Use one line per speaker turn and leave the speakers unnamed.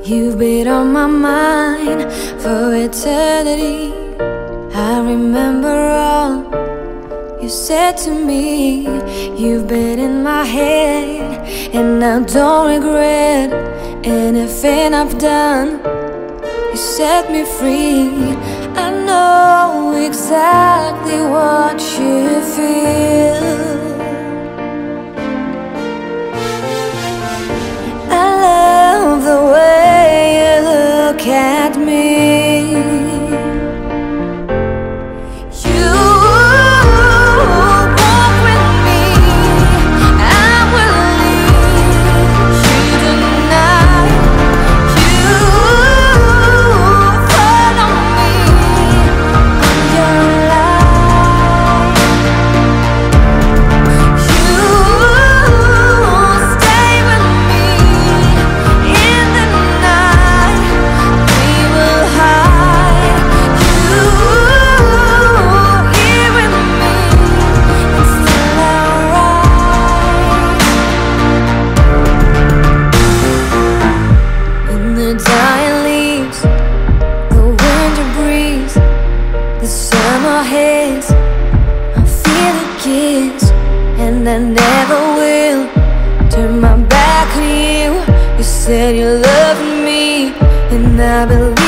You've been on my mind for eternity. I remember all you said to me. You've been in my head, and I don't regret anything I've done. You set me free. I know exactly what you feel. I love the way you look at me. And I never will turn my back on you. You said you loved me, and I believe